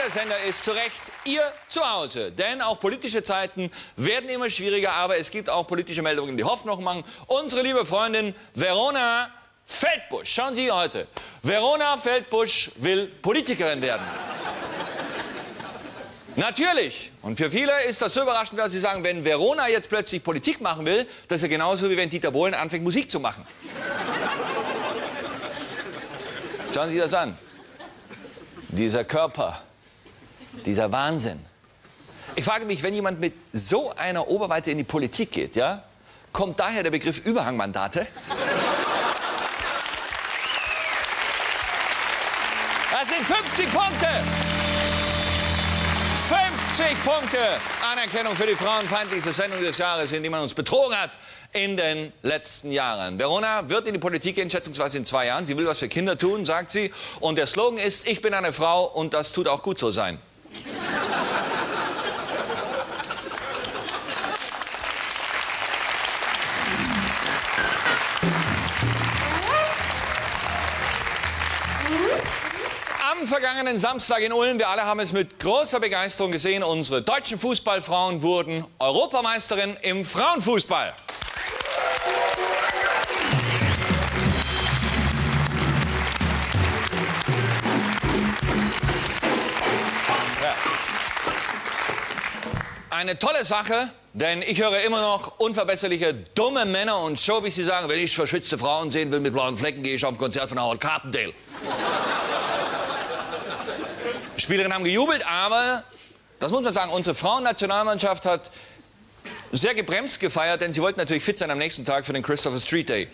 Dieser Sender ist zu Recht Ihr Zuhause, denn auch politische Zeiten werden immer schwieriger, aber es gibt auch politische Meldungen, die Hoffnung machen. Unsere liebe Freundin Verona Feldbusch, schauen Sie heute, Verona Feldbusch will Politikerin werden. Natürlich. Und für viele ist das so überraschend, dass sie sagen, wenn Verona jetzt plötzlich Politik machen will, das ist ja genauso, wie wenn Dieter Bohlen anfängt, Musik zu machen. Schauen Sie das an. Dieser Körper, dieser Wahnsinn. Ich frage mich, wenn jemand mit so einer Oberweite in die Politik geht, ja, kommt daher der Begriff Überhangmandate? Das sind 50 Punkte! 50 Punkte Anerkennung für die frauenfeindlichste Sendung des Jahres, in die man uns betrogen hat in den letzten Jahren. Verona wird in die Politik gehen, schätzungsweise in 2 Jahren. Sie will was für Kinder tun, sagt sie. Und der Slogan ist, ich bin eine Frau und das tut auch gut so sein. Am vergangenen Samstag in Ulm, wir alle haben es mit großer Begeisterung gesehen, unsere deutschen Fußballfrauen wurden Europameisterin im Frauenfußball. Ja. Eine tolle Sache, denn ich höre immer noch unverbesserliche, dumme Männer und Show, wie sie sagen, wenn ich verschwitzte Frauen sehen will mit blauen Flecken, gehe ich auf ein Konzert von Howard Carpendale. Die Spielerinnen haben gejubelt, aber, das muss man sagen, unsere Frauennationalmannschaft hat sehr gebremst gefeiert, denn sie wollten natürlich fit sein am nächsten Tag für den Christopher Street Day.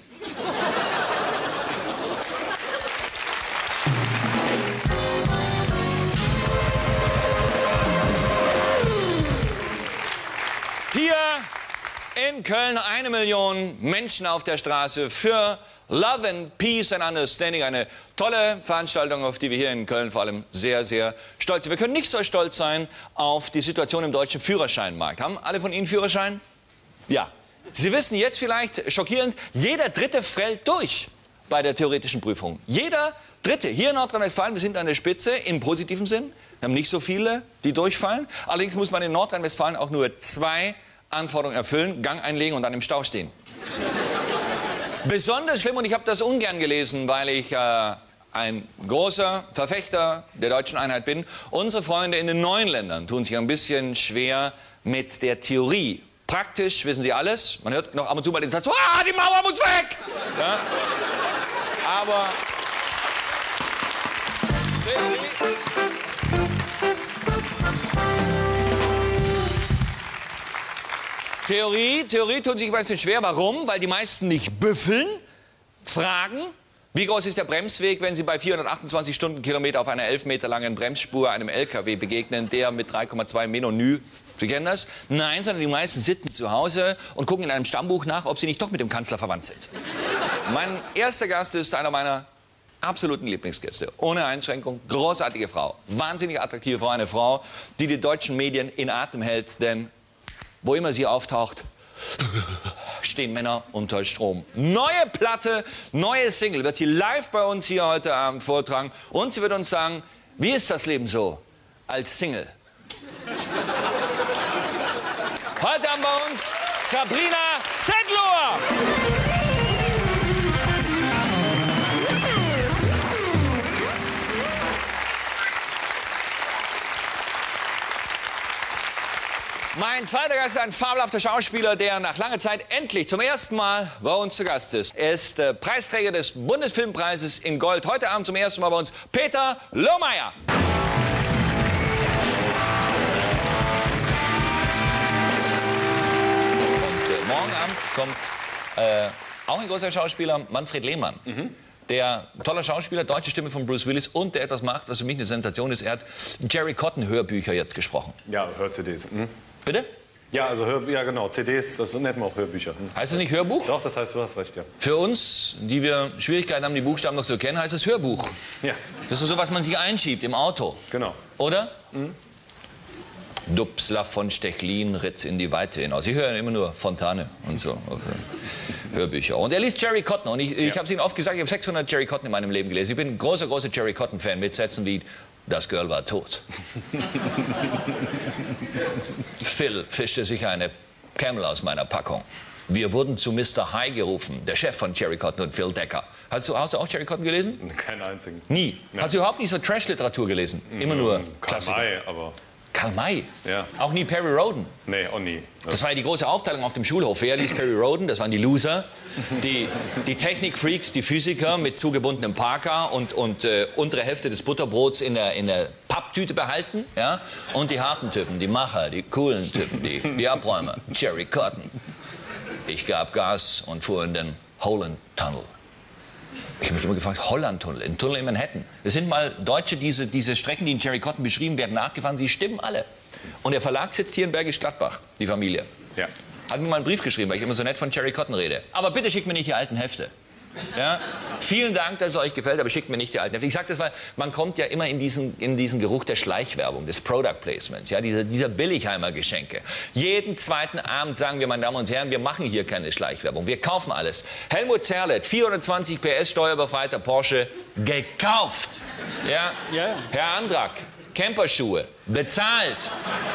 Hier in Köln 1 Million Menschen auf der Straße für Love and Peace and Understanding. Eine tolle Veranstaltung, auf die wir hier in Köln vor allem sehr, sehr stolz sind. Wir können nicht so stolz sein auf die Situation im deutschen Führerscheinmarkt. Haben alle von Ihnen Führerschein? Ja. Sie wissen jetzt vielleicht, schockierend, jeder Dritte fällt durch bei der theoretischen Prüfung. Jeder Dritte. Hier in Nordrhein-Westfalen, wir sind an der Spitze im positiven Sinn. Wir haben nicht so viele, die durchfallen. Allerdings muss man in Nordrhein-Westfalen auch nur 2 Anforderungen erfüllen, Gang einlegen und dann im Stau stehen. Besonders schlimm, und ich habe das ungern gelesen, weil ich ein großer Verfechter der deutschen Einheit bin. Unsere Freunde in den neuen Ländern tun sich ein bisschen schwer mit der Theorie. Praktisch wissen sie alles. Man hört noch ab und zu mal den Satz, ah, die Mauer muss weg! Ja? Aber Theorie tut sich ein bisschen schwer. Warum? Weil die meisten nicht büffeln, fragen, wie groß ist der Bremsweg, wenn sie bei 428 Stundenkilometer auf einer 11 Meter langen Bremsspur einem LKW begegnen, der mit 3,2 Menü, Sie kennen das? Nein, sondern die meisten sitzen zu Hause und gucken in einem Stammbuch nach, ob sie nicht doch mit dem Kanzler verwandt sind. Mein erster Gast ist einer meiner absoluten Lieblingsgäste. Ohne Einschränkung, großartige Frau, wahnsinnig attraktive Frau, eine Frau, die die deutschen Medien in Atem hält, denn wo immer sie auftaucht, stehen Männer unter Strom. Neue Platte, neue Single wird sie live bei uns hier heute Abend vortragen. Und sie wird uns sagen, wie ist das Leben so als Single? Heute haben bei uns Sabrina Settler. Mein zweiter Gast ist ein fabelhafter Schauspieler, der nach langer Zeit endlich zum ersten Mal bei uns zu Gast ist. Er ist Preisträger des Bundesfilmpreises in Gold. Heute Abend zum ersten Mal bei uns Peter Lohmeier. Und morgen Abend kommt auch ein großer Schauspieler, Manfred Lehmann. Der tolle Schauspieler, deutsche Stimme von Bruce Willis und der etwas macht, was für mich eine Sensation ist. Er hat Jerry Cotton Hörbücher jetzt gesprochen. Ja, Hör-CDs. Bitte? Ja, also ja genau, CDs, das nennt man auch Hörbücher. Heißt es nicht Hörbuch? Doch, das heißt, du hast recht, ja. Für uns, die wir Schwierigkeiten haben, die Buchstaben noch zu erkennen, heißt es Hörbuch. Ja. Das ist so, was man sich einschiebt im Auto. Genau. Oder? Dubslav von Stechlin ritt in die Weite hinaus. Ich höre immer nur Fontane und so. Okay. Hörbücher. Und er liest Jerry Cotton. Und ich habe es Ihnen oft gesagt, ich habe 600 Jerry Cotton in meinem Leben gelesen. Ich bin ein großer Jerry Cotton-Fan mit Sätzen wie Das Girl war tot. Phil fischte sich eine Camel aus meiner Packung. Wir wurden zu Mr. High gerufen, der Chef von Cherry Cotton und Phil Decker. Hast du auch Cherry Cotton gelesen? Keinen einzigen. Nie. Ja. Hast du überhaupt nicht so Trash-Literatur gelesen? Immer nur Klassiker. Karl May, aber... Karl May? Ja. Auch nie Perry Rhodan? Nee, auch nie. Das war ja die große Aufteilung auf dem Schulhof. Wer liest Perry Rhodan? Das waren die Loser. Die Technikfreaks, die Physiker mit zugebundenem Parker und untere Hälfte des Butterbrots in der Papptüte behalten. Ja? Und die harten Typen, die Macher, die coolen Typen, die Abräumer. Cherry Cotton. Ich gab Gas und fuhr in den Holland Tunnel. Ich habe mich immer gefragt, Holland-Tunnel, ein Tunnel in Manhattan. Es sind mal Deutsche, diese Strecken, die in Cherry Cotton beschrieben werden, nachgefahren. Sie stimmen alle. Und der Verlag sitzt hier in Bergisch Gladbach, die Familie. Ja. Hat mir mal einen Brief geschrieben, weil ich immer so nett von Cherry Cotton rede. Aber bitte schickt mir nicht die alten Hefte. Ja? Vielen Dank, dass es euch gefällt, aber schickt mir nicht die alten Hefte. Ich sage das, weil man kommt ja immer in diesen Geruch der Schleichwerbung, des Product Placements, ja? dieser Billigheimer Geschenke. Jeden zweiten Abend sagen wir, meine Damen und Herren, wir machen hier keine Schleichwerbung, wir kaufen alles. Helmut Zerlett, 420 PS, steuerbefreiter Porsche, gekauft. Ja? Yeah. Herr Andrak, Camperschuhe, bezahlt.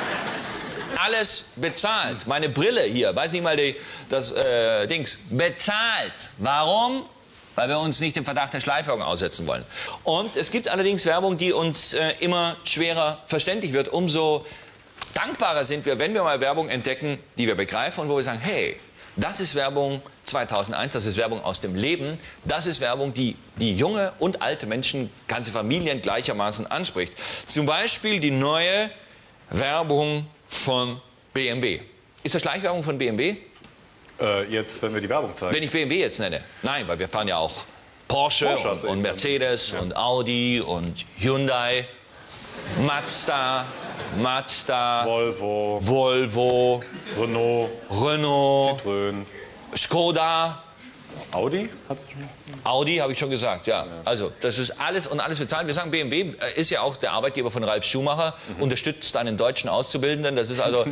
Alles bezahlt. Meine Brille hier, weiß nicht mal das Dings, bezahlt. Warum? Weil wir uns nicht dem Verdacht der Schleichwerbung aussetzen wollen. Und es gibt allerdings Werbung, die uns immer schwerer verständlich wird. Umso dankbarer sind wir, wenn wir mal Werbung entdecken, die wir begreifen und wo wir sagen, hey, das ist Werbung 2001, das ist Werbung aus dem Leben, das ist Werbung, die junge und alte Menschen, ganze Familien gleichermaßen anspricht. Zum Beispiel die neue Werbung von BMW. Ist das Schleichwerbung von BMW? Jetzt, wenn wir die Werbung zeigen. Wenn ich BMW jetzt nenne. Nein, weil wir fahren ja auch Porsche und Mercedes und Audi und Hyundai, Mazda, Volvo, Renault, Citroën, Skoda. Audi? Audi habe ich schon gesagt, ja. Also das ist alles und alles bezahlt. Wir sagen, BMW ist ja auch der Arbeitgeber von Ralf Schumacher, unterstützt einen deutschen Auszubildenden. Das ist also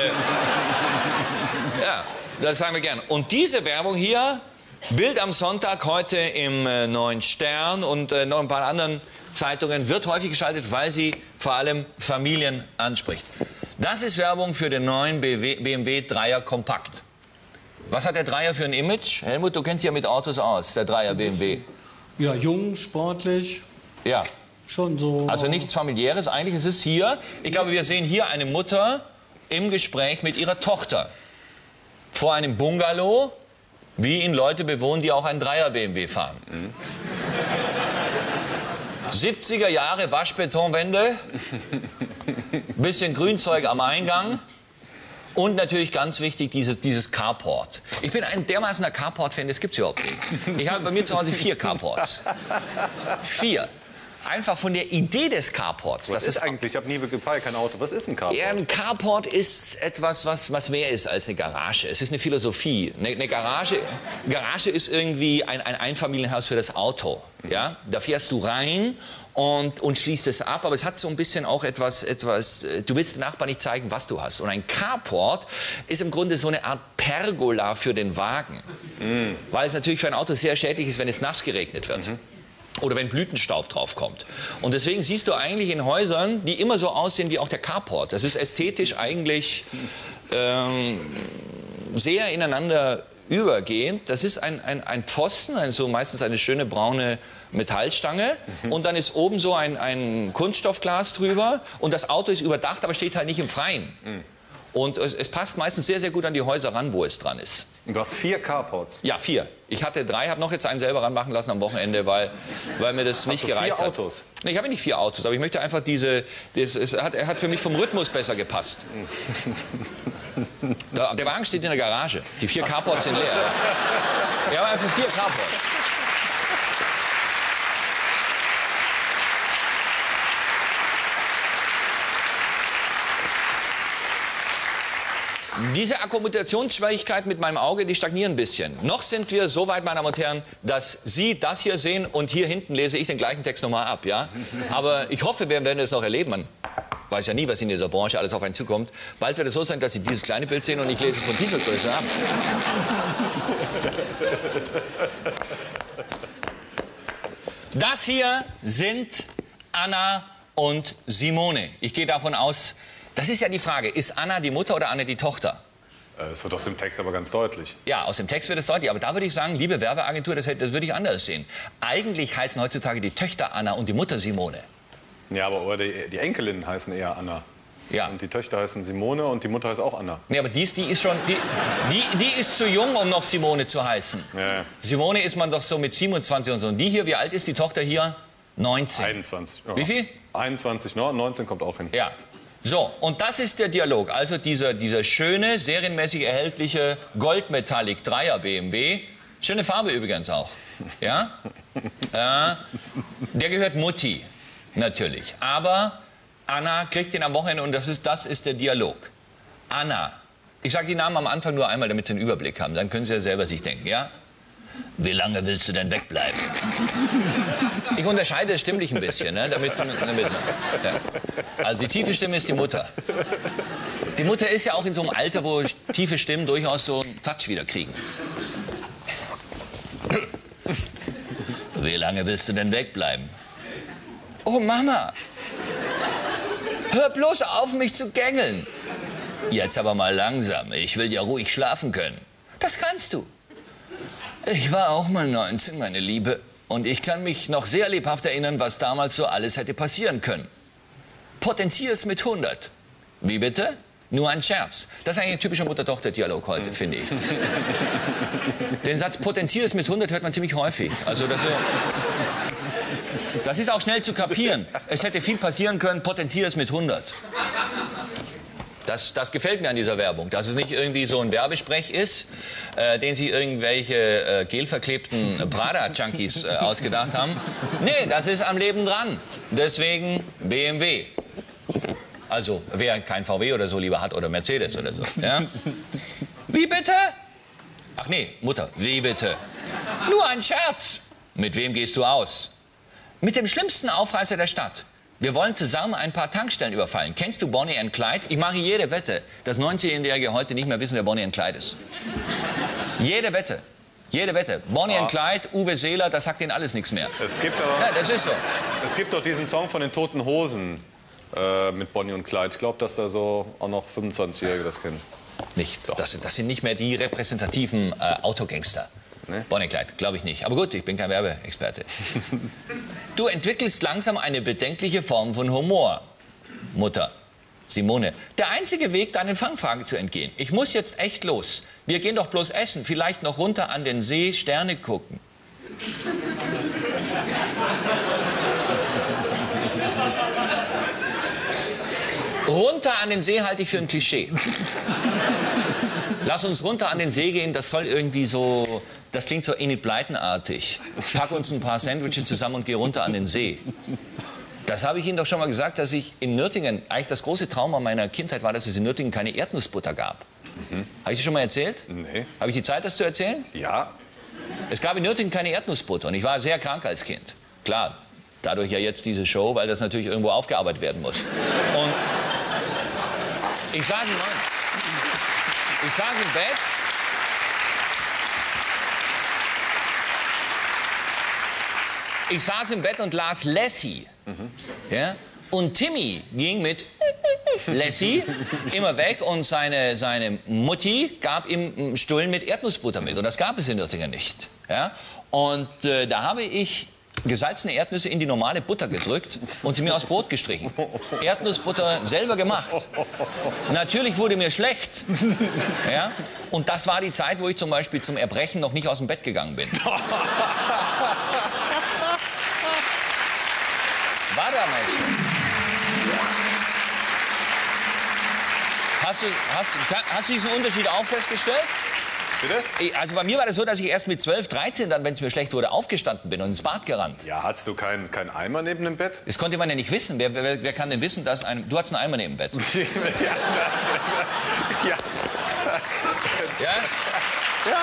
ja, das sagen wir gern. Und diese Werbung hier, Bild am Sonntag, heute im Neuen Stern und noch ein paar anderen Zeitungen, wird häufig geschaltet, weil sie vor allem Familien anspricht. Das ist Werbung für den neuen BMW 3er Kompakt. Was hat der Dreier für ein Image? Helmut, du kennst dich ja mit Autos aus, der Dreier BMW. Ja, jung, sportlich. Ja. Schon so. Also nichts Familiäres eigentlich. Es ist hier, ich glaube, wir sehen hier eine Mutter im Gespräch mit ihrer Tochter. Vor einem Bungalow, wie ihn Leute bewohnen, die auch einen Dreier BMW fahren. 70er Jahre Waschbetonwände, bisschen Grünzeug am Eingang. Und natürlich ganz wichtig, dieses Carport. Ich bin ein dermaßener Carport-Fan, das gibt es überhaupt nicht. Ich habe bei mir zu Hause 4 Carports. 4. Einfach von der Idee des Carports. Was ist eigentlich, ich habe nie gefallen, kein Auto. Was ist ein Carport? Ja, ein Carport ist etwas, was mehr ist als eine Garage. Es ist eine Philosophie. Eine Garage ist irgendwie ein Einfamilienhaus für das Auto. Ja? Da fährst du rein und schließt es ab, aber es hat so ein bisschen auch etwas, du willst dem Nachbarn nicht zeigen, was du hast. Und ein Carport ist im Grunde so eine Art Pergola für den Wagen. Weil es natürlich für ein Auto sehr schädlich ist, wenn es nass geregnet wird. Oder wenn Blütenstaub drauf kommt. Und deswegen siehst du eigentlich in Häusern, die immer so aussehen wie auch der Carport. Das ist ästhetisch eigentlich sehr ineinander übergehend. Das ist ein Pfosten, also meistens eine schöne braune Metallstange. Und dann ist oben so ein Kunststoffglas drüber. Und das Auto ist überdacht, aber steht halt nicht im Freien. Und es passt meistens sehr, sehr gut an die Häuser ran, wo es dran ist. Und du hast 4 Carports? Ja, 4. Ich hatte 3, habe noch jetzt einen selber ranmachen lassen am Wochenende, weil mir das nicht gereicht hat. 4 Autos? Nee, ich habe nicht 4 Autos, aber ich möchte einfach er hat für mich vom Rhythmus besser gepasst. Der Wagen steht in der Garage. Die 4 Carports sind leer. Wir haben einfach 4 Carports. Diese Akkommodationsschwierigkeit mit meinem Auge, die stagnieren ein bisschen. Noch sind wir so weit, meine Damen und Herren, dass Sie das hier sehen und hier hinten lese ich den gleichen Text nochmal ab. Ja? Aber ich hoffe, wir werden es noch erleben. Man weiß ja nie, was in dieser Branche alles auf einen zukommt. Bald wird es so sein, dass Sie dieses kleine Bild sehen und ich lese es von dieser Größe ab. Das hier sind Anna und Simone. Ich gehe davon aus, das ist ja die Frage, ist Anna die Mutter oder Anna die Tochter? Das wird aus dem Text aber ganz deutlich. Ja, aus dem Text wird es deutlich, aber da würde ich sagen, liebe Werbeagentur, das würde ich anders sehen. Eigentlich heißen heutzutage die Töchter Anna und die Mutter Simone. Ja, aber oder die Enkelinnen heißen eher Anna. Ja. Und die Töchter heißen Simone und die Mutter heißt auch Anna. Nee, aber die ist zu jung, um noch Simone zu heißen. Ja. Simone ist man doch so mit 27 und so. Und die hier, wie alt ist die Tochter hier? 19. 21. Ja. Wie viel? 21, 19 kommt auch hin. Ja. So, und das ist der Dialog. Also dieser schöne, serienmäßig erhältliche Goldmetallic 3er BMW. Schöne Farbe übrigens auch. Ja? Der gehört Mutti, natürlich. Aber Anna kriegt den am Wochenende und das ist der Dialog. Anna. Ich sage die Namen am Anfang nur einmal, damit Sie einen Überblick haben. Dann können Sie ja selber sich denken, ja? Wie lange willst du denn wegbleiben? Ich unterscheide es stimmlich ein bisschen, ne? Ja. Also die tiefe Stimme ist die Mutter. Die Mutter ist ja auch in so einem Alter, wo tiefe Stimmen durchaus so einen Touch wieder kriegen. Wie lange willst du denn wegbleiben? Oh Mama, hör bloß auf, mich zu gängeln. Jetzt aber mal langsam, ich will ja ruhig schlafen können. Das kannst du. Ich war auch mal 19, meine Liebe. Und ich kann mich noch sehr lebhaft erinnern, was damals so alles hätte passieren können. Potenzier es mit 100. Wie bitte? Nur ein Scherz. Das ist eigentlich ein typischer Mutter-Tochter-Dialog heute, finde ich. Den Satz potenzier es mit 100 hört man ziemlich häufig. Also das ist auch schnell zu kapieren. Es hätte viel passieren können, potenzier es mit 100. Das gefällt mir an dieser Werbung, dass es nicht irgendwie so ein Werbesprech ist, den sich irgendwelche gelverklebten Prada-Junkies ausgedacht haben. Nee, das ist am Leben dran. Deswegen BMW. Also, wer kein VW oder so lieber hat oder Mercedes oder so. Ja? Wie bitte? Ach nee, Mutter, wie bitte? Nur ein Scherz. Mit wem gehst du aus? Mit dem schlimmsten Aufreißer der Stadt. Wir wollen zusammen ein paar Tankstellen überfallen. Kennst du Bonnie and Clyde? Ich mache jede Wette, dass 19-Jährige heute nicht mehr wissen, wer Bonnie and Clyde ist. Jede Wette. Jede Wette. Bonnie and Clyde, Uwe Seeler, das sagt denen alles nichts mehr. Es gibt aber, ja, das ist so. Es gibt doch diesen Song von den Toten Hosen mit Bonnie und Clyde. Ich glaube, dass da so auch noch 25-Jährige das kennen. Nicht. Das sind nicht mehr die repräsentativen Autogangster. Nee? Bonnie and Clyde, glaube ich nicht. Aber gut, ich bin kein Werbeexperte. Du entwickelst langsam eine bedenkliche Form von Humor. Mutter. Simone. Der einzige Weg, deinen Fangfragen zu entgehen. Ich muss jetzt echt los. Wir gehen doch bloß essen. Vielleicht noch runter an den See, Sterne gucken. Runter an den See halte ich für ein Klischee. Lass uns runter an den See gehen, das soll irgendwie so, das klingt so Enid Blyton-artig. Pack uns ein paar Sandwiches zusammen und geh runter an den See. Das habe ich Ihnen doch schon mal gesagt, dass ich in Nürtingen, eigentlich das große Trauma meiner Kindheit war, dass es in Nürtingen keine Erdnussbutter gab. Habe ich das schon mal erzählt? Nee. Habe ich die Zeit, das zu erzählen? Ja. Es gab in Nürtingen keine Erdnussbutter und ich war sehr krank als Kind. Klar, dadurch ja jetzt diese Show, weil das natürlich irgendwo aufgearbeitet werden muss. Und ich saß im Bett. Ich saß im Bett und las Lassie. Ja? Und Timmy ging mit Lassie immer weg und seine Mutti gab ihm einen Stullen mit Erdnussbutter mit. Und das gab es in Nürtingen nicht. Ja? Und da habe ich gesalzene Erdnüsse in die normale Butter gedrückt und sie mir aufs Brot gestrichen. Erdnussbutter selber gemacht. Natürlich wurde mir schlecht. Ja? Und das war die Zeit, wo ich zum Beispiel zum Erbrechen noch nicht aus dem Bett gegangen bin. War damals so. Hast du diesen Unterschied auch festgestellt? Bitte? Also bei mir war das so, dass ich erst mit 12, 13 dann, wenn es mir schlecht wurde, aufgestanden bin und ins Bad gerannt. Ja, hattest du keinen Eimer neben dem Bett? Das konnte man ja nicht wissen. Wer kann denn wissen, dass du hattest einen Eimer neben dem Bett? Ja. Ja. Ja? Ja.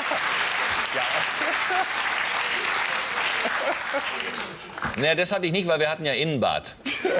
Naja, das hatte ich nicht, weil wir hatten ja Innenbad.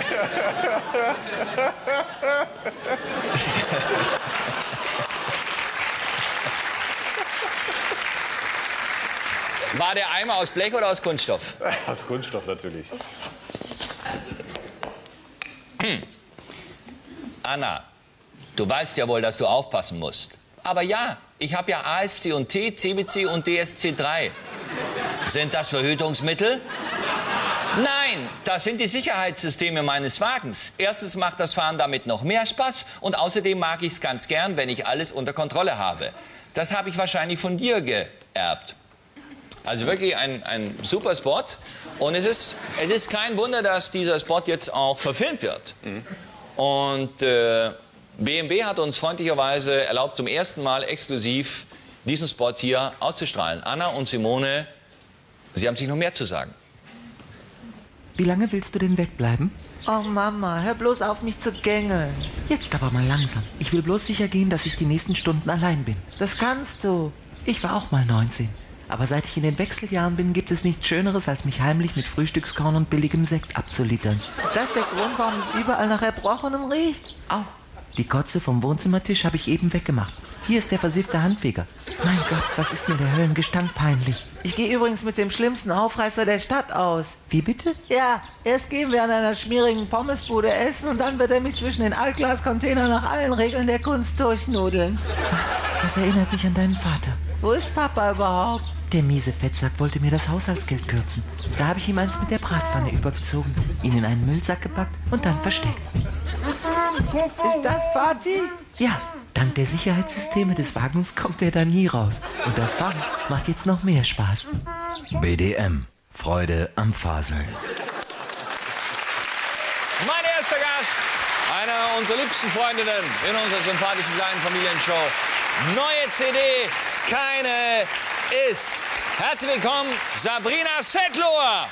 War der Eimer aus Blech oder aus Kunststoff? Aus Kunststoff natürlich. Anna, du weißt ja wohl, dass du aufpassen musst. Aber ja, ich habe ja ASC und T, CBC und DSC3. Sind das Verhütungsmittel? Nein, das sind die Sicherheitssysteme meines Wagens. Erstens macht das Fahren damit noch mehr Spaß und außerdem mag ich es ganz gern, wenn ich alles unter Kontrolle habe. Das habe ich wahrscheinlich von dir geerbt. Also wirklich ein super Spot. Und es ist kein Wunder, dass dieser Spot jetzt auch verfilmt wird. Und BMW hat uns freundlicherweise erlaubt, zum ersten Mal exklusiv diesen Spot hier auszustrahlen. Anna und Simone, Sie haben sich noch mehr zu sagen. Wie lange willst du denn wegbleiben? Oh Mama, hör bloß auf, mich zu gängeln. Jetzt aber mal langsam. Ich will bloß sicher gehen, dass ich die nächsten Stunden allein bin. Das kannst du. Ich war auch mal 19. Aber seit ich in den Wechseljahren bin, gibt es nichts Schöneres, als mich heimlich mit Frühstückskorn und billigem Sekt abzulittern. Ist das der Grund, warum es überall nach Erbrochenem riecht? Au, die Kotze vom Wohnzimmertisch habe ich eben weggemacht. Hier ist der versiffte Handfeger. Mein Gott, was ist mir der Höllengestank peinlich. Ich gehe übrigens mit dem schlimmsten Aufreißer der Stadt aus. Wie bitte? Ja, erst gehen wir an einer schmierigen Pommesbude essen und dann wird er mich zwischen den Altglascontainern nach allen Regeln der Kunst durchnudeln. Das erinnert mich an deinen Vater. Wo ist Papa überhaupt? Der miese Fettsack wollte mir das Haushaltsgeld kürzen. Da habe ich ihm eins mit der Bratpfanne übergezogen, ihn in einen Müllsack gepackt und dann versteckt. Ist das Fatih? Ja, dank der Sicherheitssysteme des Wagens kommt er da nie raus. Und das Fahren macht jetzt noch mehr Spaß. BDM. Freude am Faseln. Mein erster Gast, einer unserer liebsten Freundinnen in unserer sympathischen kleinen Familienshow. Neue CD, keine ist. Herzlich willkommen, Sabrina Setlur.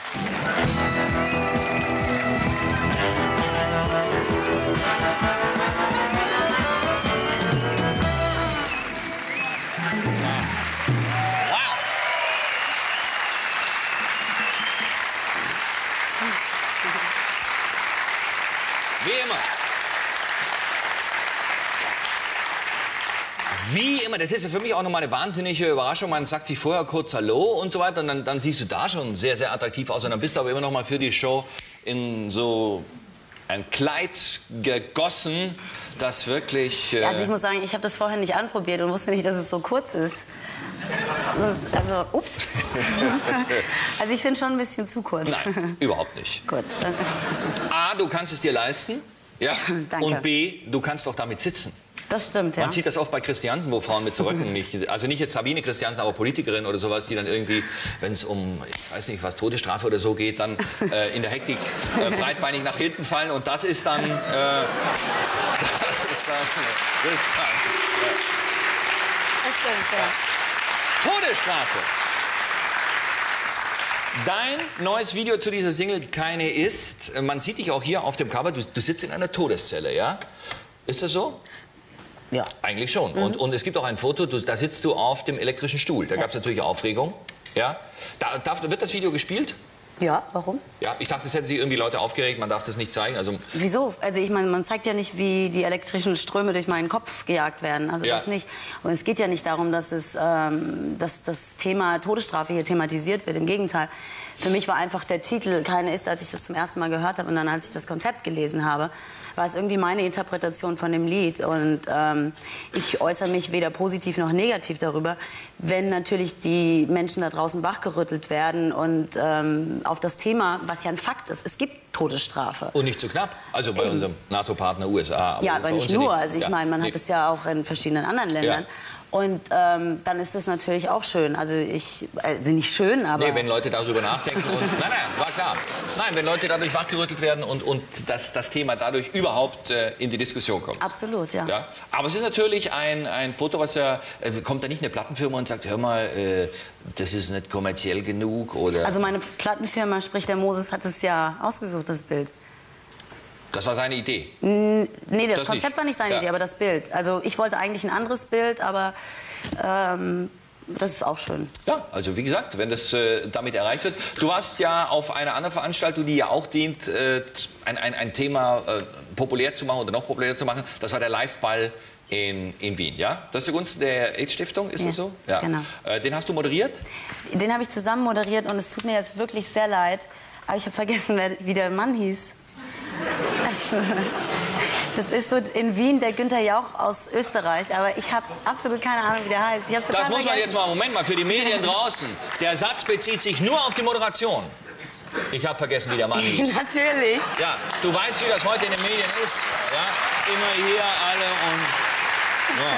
Wie immer, das ist ja für mich auch nochmal eine wahnsinnige Überraschung. Man sagt sich vorher kurz Hallo und so weiter und dann siehst du da schon sehr, sehr attraktiv aus. Und dann bist du aber immer noch mal für die Show in so ein Kleid gegossen, das wirklich... Also ich muss sagen, ich habe das vorher nicht anprobiert und wusste nicht, dass es so kurz ist. Also, ups. Also ich finde schon ein bisschen zu kurz. Nein, überhaupt nicht. Kurz. A, du kannst es dir leisten. Ja? Danke. Und B, du kannst auch damit sitzen. Das stimmt, ja. Man sieht das oft bei Christiansen, wo Frauen mit zurücken nicht, also nicht jetzt Sabine Christiansen, aber Politikerin oder sowas, die dann irgendwie, wenn es um, ich weiß nicht, was, Todesstrafe oder so geht, dann in der Hektik breitbeinig nach hinten fallen und das ist dann, riskant. Das stimmt, ja. Todesstrafe. Dein neues Video zu dieser Single Keine ist, man sieht dich auch hier auf dem Cover, du sitzt in einer Todeszelle, ja? Ist das so? Ja. Eigentlich schon. Und es gibt auch ein Foto, da sitzt du auf dem elektrischen Stuhl. Da gab es natürlich Aufregung. Ja? Wird das Video gespielt? Ja, warum? Ja, ich dachte, es hätten sich irgendwie Leute aufgeregt, man darf das nicht zeigen. Also Wieso? Also ich meine, man zeigt ja nicht, wie die elektrischen Ströme durch meinen Kopf gejagt werden. Also Ja. das nicht. Und es geht ja nicht darum, dass das Thema Todesstrafe hier thematisiert wird. Im Gegenteil. Für mich war einfach der Titel Keine ist, als ich das zum ersten Mal gehört habe und dann, als ich das Konzept gelesen habe, war es irgendwie meine Interpretation von dem Lied. Und ich äußere mich weder positiv noch negativ darüber, wenn natürlich die Menschen da draußen wachgerüttelt werden und auf das Thema, was ja ein Fakt ist, es gibt Todesstrafe. und nicht zu knapp. Also bei unserem NATO-Partner USA. Ja, aber bei nicht uns ja nur. Also ich Ja, meine, man nee. hat es ja auch in verschiedenen anderen Ländern. Ja. Und dann ist es natürlich auch schön. Also nicht schön, aber... Nee, wenn Leute darüber nachdenken und... Nein, war klar. Nein, wenn Leute dadurch wachgerüttelt werden und das Thema dadurch überhaupt in die Diskussion kommt. Absolut, ja. Ja? Aber es ist natürlich ein Foto, was ja... kommt da nicht eine Plattenfirma und sagt, hör mal, das ist nicht kommerziell genug oder... Also meine Plattenfirma, sprich der Moses, hat es ja ausgesucht, das Bild. Das war seine Idee. Nee, das Das Konzept nicht. war nicht seine Ja. Idee, aber das Bild. Also ich wollte eigentlich ein anderes Bild, aber das ist auch schön. Ja, also wie gesagt, wenn das damit erreicht wird. Du warst ja auf einer anderen Veranstaltung, die ja auch dient, ein Thema populär zu machen oder noch populärer zu machen. Das war der Live-Ball in Wien, ja? Das ist zugunsten der AIDS-Stiftung, ist das so? Ja, genau. Den hast du moderiert? Den habe ich zusammen moderiert und es tut mir jetzt wirklich sehr leid, aber ich habe vergessen, wie der Mann hieß. Das ist so in Wien der Günther Jauch aus Österreich, aber ich habe absolut keine Ahnung, wie der heißt. Das muss man jetzt mal, Moment mal, für die Medien draußen. Der Satz bezieht sich nur auf die Moderation. Ich habe vergessen, wie der Mann hieß. Natürlich. Ja, du weißt, wie das heute in den Medien ist. Ja, immer hier alle und... Ja.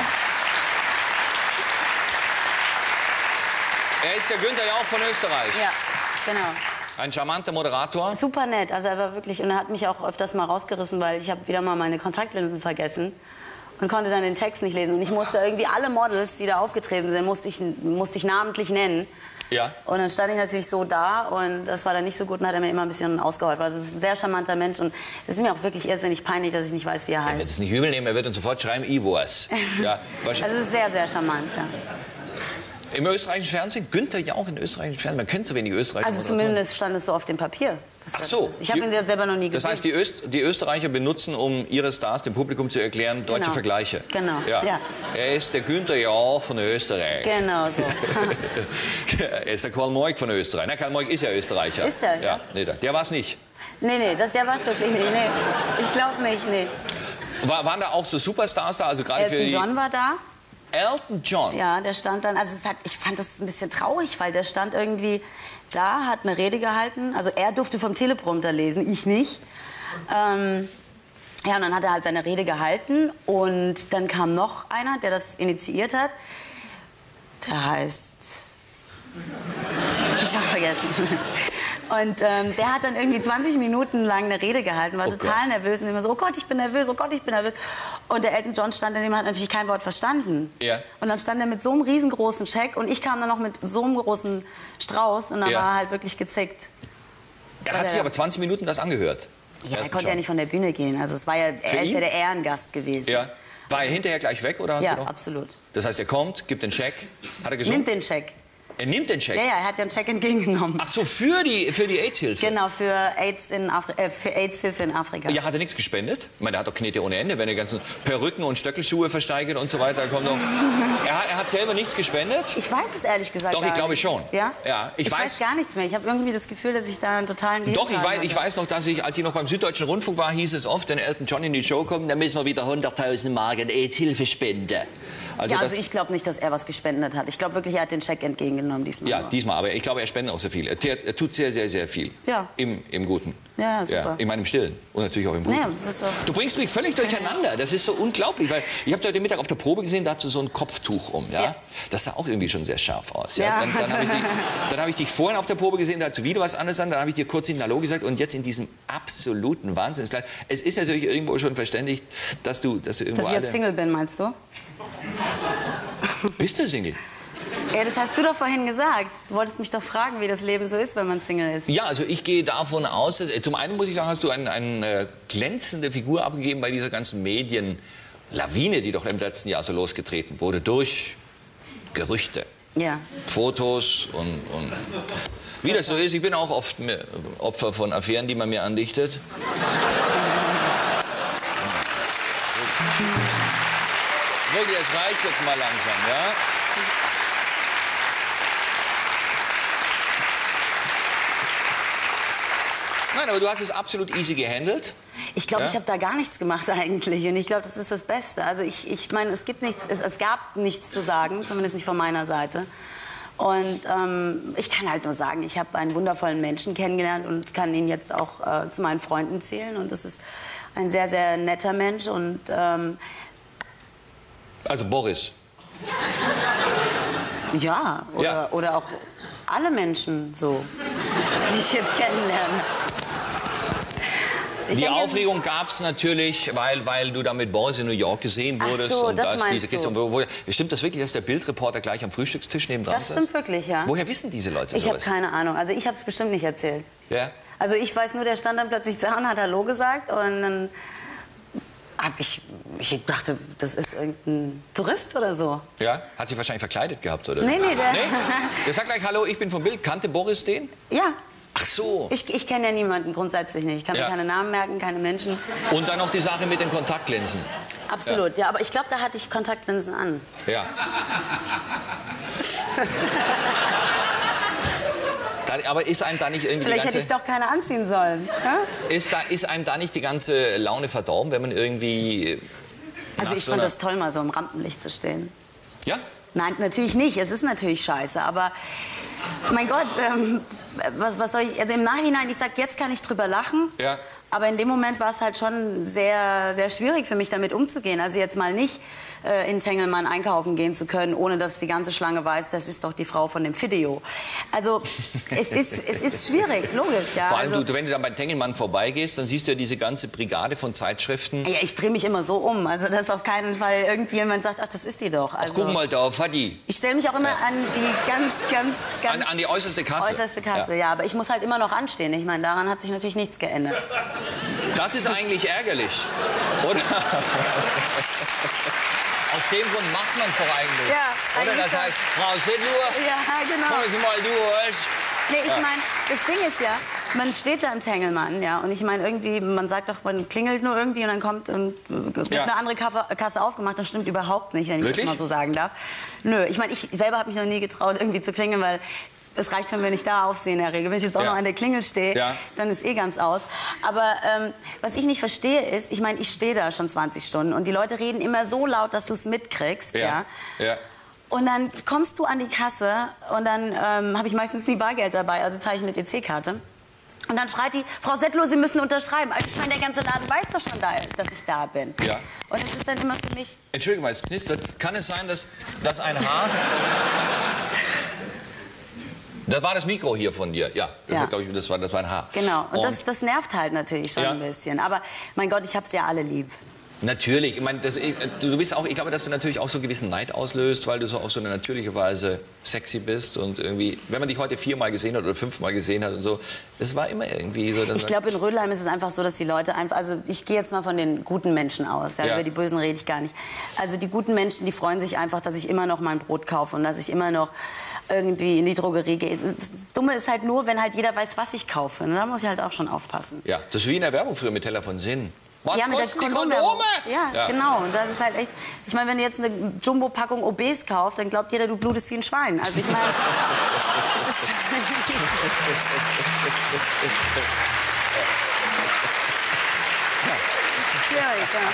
Er ist der Günther Jauch von Österreich. Ja, genau. Ein charmanter Moderator. Super nett, also er war wirklich, und er hat mich auch öfters mal rausgerissen, weil ich habe wieder mal meine Kontaktlinsen vergessen und konnte dann den Text nicht lesen. Und ich musste irgendwie alle Models, die da aufgetreten sind, musste ich namentlich nennen. Ja. Und dann stand ich natürlich so da und das war dann nicht so gut und hat er mir immer ein bisschen ausgeholfen. Also es ist ein sehr charmanter Mensch und es ist mir auch wirklich irrsinnig peinlich, dass ich nicht weiß, wie er heißt. Er wird es nicht übel nehmen, er wird uns sofort schreiben, Ivors. Ja, also es ist sehr, sehr charmant, ja. Im österreichischen Fernsehen? Günther Jauch im österreichischen Fernsehen? Man kennt so wenig Österreicher. Also zumindest stand es so auf dem Papier. Ach so. Ich habe ihn ja selber noch nie gesehen. Das heißt, die Österreicher benutzen, um ihre Stars dem Publikum zu erklären, deutsche Vergleiche. Genau. Ja. Er ist der Günther Jauch von Österreich. Genau so. Er ist der Karl Moik von Österreich. Na, Karl Moik ist ja Österreicher. Ist er? Ja. Nee, der war es nicht. Nee, der war es wirklich nicht. Nee. Ich glaube nicht, nee. Waren da auch so Superstars da? Also gerade Elton John war da. Elton John? Ja, der stand dann, also ich fand das ein bisschen traurig, weil der stand irgendwie da, hat eine Rede gehalten. Also er durfte vom Teleprompter lesen, ich nicht. Ja, und dann hat er halt seine Rede gehalten und dann kam noch einer, der das initiiert hat. Der heißt... Ich habe vergessen. Und der hat dann irgendwie 20 Minuten lang eine Rede gehalten, war total nervös und immer so, oh Gott, ich bin nervös, oh Gott, ich bin nervös. Und der Elton John stand daneben, hat natürlich kein Wort verstanden. Ja. Und dann stand er mit so einem riesengroßen Scheck und ich kam dann noch mit so einem großen Strauß und dann war er halt wirklich gezickt. Er hat sich aber 20 Minuten das angehört. Ja, er konnte ja nicht von der Bühne gehen. Also es war ja, er ist ja der Ehrengast gewesen. Ja. War er hinterher gleich weg oder hast du noch? Ja, absolut. Das heißt, er kommt, gibt den Scheck, hat er gesungen? Nimmt den Scheck. Er nimmt den Scheck? Ja, er hat ja einen Scheck entgegengenommen. Ach so, für die AIDS-Hilfe? Genau, für AIDS-Hilfe in Afrika. Ja, hat er nichts gespendet? Ich meine, er hat doch Knete ohne Ende, wenn er ganzen Perücken und Stöckelschuhe versteigert und so weiter. Kommt doch. Er hat selber nichts gespendet? Ich weiß es ehrlich gesagt Doch, ich glaube schon. Ja? Ja, ich weiß gar nichts mehr. Ich habe irgendwie das Gefühl, dass ich da einen totalen Gegenteil Doch, ich weiß noch, dass als ich noch beim Süddeutschen Rundfunk war, hieß es oft, wenn Elton John in die Show kommt, dann müssen wir wieder 100.000 Mark an AIDS-Hilfe spenden. Also, also ich glaube nicht, dass er was gespendet hat. Ich glaube wirklich, er hat den Scheck entgegengenommen diesmal. Ja, diesmal. Aber ich glaube, er spendet auch sehr viel. Er tut sehr, sehr, sehr viel. Ja. Im Guten. Ja, super. Ja, in meinem Stillen. Und natürlich auch im Guten. Ja, das ist so. Du bringst mich völlig durcheinander. Das ist so unglaublich. Weil ich habe heute Mittag auf der Probe gesehen, da hast du so ein Kopftuch um. Ja? Das sah auch irgendwie schon sehr scharf aus. Ja? Dann habe ich dich vorhin auf der Probe gesehen, da hast du wieder was anderes an. Dann habe ich dir kurz in Hallo gesagt. Und jetzt in diesem absoluten Wahnsinnskleid. Es ist natürlich irgendwo schon verständigt, dass du irgendwo... Dass ich jetzt Single bin, meinst du? Bist du Single? Ja, das hast du doch vorhin gesagt. Du wolltest mich doch fragen, wie das Leben so ist, wenn man Single ist. Ja, also ich gehe davon aus, dass, zum einen muss ich sagen, hast du eine glänzende Figur abgegeben bei dieser ganzen Medienlawine, die doch im letzten Jahr so losgetreten wurde, durch Gerüchte. Ja. Fotos und wie das so ist, ich bin auch oft Opfer von Affären, die man mir andichtet. Wirklich, es reicht jetzt mal langsam, ja? Nein, aber du hast es absolut easy gehandelt. Ich glaube, ich habe da gar nichts gemacht eigentlich. Und ich glaube, das ist das Beste. Also ich meine, es gab nichts zu sagen, zumindest nicht von meiner Seite. Und ich kann halt nur sagen, ich habe einen wundervollen Menschen kennengelernt und kann ihn jetzt auch zu meinen Freunden zählen. Und das ist ein sehr, sehr netter Mensch. Und also Boris. Ja, oder auch alle Menschen so, die ich jetzt kennenlerne. Die Aufregung gab es natürlich, weil du da mit Boris in New York gesehen wurdest. Ach so, und das meinst diese Kiste. Stimmt das wirklich, dass der Bildreporter gleich am Frühstückstisch nebendran ist? Das stimmt wirklich, ja. Woher wissen diese Leute sowas? Ich habe keine Ahnung. Also ich habe es bestimmt nicht erzählt. Ja? Also ich weiß nur, der stand dann plötzlich da und hat Hallo gesagt. Und dann habe ich dachte, das ist irgendein Tourist oder so. Ja? Hat sich wahrscheinlich verkleidet gehabt, oder? Nee, Der sagt gleich Hallo, ich bin vom Bild. Kannte Boris den? Ja. Ach so. Ich kenne ja niemanden grundsätzlich nicht. Ich kann mir keine Namen merken, keine Menschen. Und dann noch die Sache mit den Kontaktlinsen. Absolut, ja. Aber ich glaube, da hatte ich Kontaktlinsen an. Ja. Aber ist einem da nicht irgendwie Vielleicht hätte ich doch keine anziehen sollen. Ja? Ist einem da nicht die ganze Laune verdorben, wenn man irgendwie... Also ich fand das toll, mal so im Rampenlicht zu stehen. Ja? Nein, natürlich nicht. Es ist natürlich scheiße, aber mein Gott, was soll ich... Also im Nachhinein, ich sag, jetzt kann ich drüber lachen. Ja. Aber in dem Moment war es halt schon sehr, sehr schwierig für mich, damit umzugehen. Also jetzt mal nicht in Tengelmann einkaufen gehen zu können, ohne dass die ganze Schlange weiß, das ist doch die Frau von dem Video. Also es ist schwierig, logisch. Ja. Vor allem, also, wenn du dann bei Tengelmann vorbeigehst, dann siehst du ja diese ganze Brigade von Zeitschriften. Ja, ich drehe mich immer so um. Also dass auf keinen Fall irgendjemand sagt, ach, das ist die doch. Also, ach, guck mal da, Fadi. Ich stelle mich auch immer an die ganz... An die äußerste Kasse. Äußerste Kasse, ja. Aber ich muss halt immer noch anstehen. Ich meine, daran hat sich natürlich nichts geändert. Das ist eigentlich ärgerlich, oder? Aus dem Grund macht man es doch eigentlich. Ja, oder? eigentlich Das heißt, Frau Sedlur, ja, genau. kommen Sie mal durch. Nee, ich meine, das Ding ist ja, man steht da im Tengelmann, ja, und ich meine, irgendwie, man sagt doch, man klingelt nur irgendwie und dann kommt und wird eine andere Kasse aufgemacht. Das stimmt überhaupt nicht, wenn ich Wirklich? das mal so sagen darf. Nö, ich meine, ich selber habe mich noch nie getraut, irgendwie zu klingeln, weil es reicht schon, wenn ich da aufsehe in der Regel. Wenn ich jetzt auch noch an der Klingel stehe, dann ist eh ganz aus. Aber was ich nicht verstehe ist, ich meine, ich stehe da schon 20 Stunden und die Leute reden immer so laut, dass du es mitkriegst, ja. Und dann kommst du an die Kasse und dann habe ich meistens nie Bargeld dabei, also zahle ich mit EC-Karte. Und dann schreit die, Frau Settlow, Sie müssen unterschreiben. Also ich meine, der ganze Laden weiß doch schon, dass ich da bin. Ja. Und das ist dann immer für mich... Entschuldigung mal, es knistert. Kann es sein, dass ein Haar... Das war das Mikro hier von dir, ja. Glaube ich, das war ein Haar. Genau, und das nervt halt natürlich schon ein bisschen. Aber mein Gott, ich hab's ja alle lieb. Natürlich, ich meine, du bist auch, ich glaube, dass du natürlich auch so einen gewissen Neid auslöst, weil du so auf so eine natürliche Weise sexy bist und irgendwie, wenn man dich heute 4-mal gesehen hat oder 5-mal gesehen hat und so, es war immer irgendwie so. Ich glaube, in Rödelheim ist es einfach so, dass die Leute einfach, also ich gehe jetzt mal von den guten Menschen aus, ja, über die Bösen rede ich gar nicht. Also die guten Menschen, die freuen sich einfach, dass ich immer noch mein Brot kaufe und dass ich immer noch irgendwie in die Drogerie gehe. Das Dumme ist halt nur, wenn halt jeder weiß, was ich kaufe. Ne? Da muss ich halt auch schon Aufpassen. Ja, das ist wie in der Werbung früher mit Teller von Sinn. Was ja, mit kosten der die Kondome? Ja, genau. Und das ist halt echt... Ich meine, wenn du jetzt eine Jumbo-Packung Obes kaufst, dann glaubt jeder, du blutest wie ein Schwein. Also ich meine... Schwierig, ja.